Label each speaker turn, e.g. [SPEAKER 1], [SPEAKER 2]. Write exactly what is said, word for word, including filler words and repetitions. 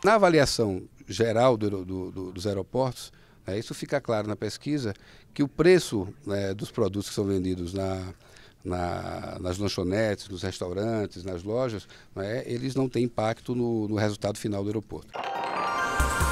[SPEAKER 1] Na avaliação geral do, do, do, dos aeroportos, né, isso fica claro na pesquisa, que o preço, né, dos produtos que são vendidos na, na, nas lanchonetes, nos restaurantes, nas lojas, né, eles não têm impacto no, no resultado final do aeroporto.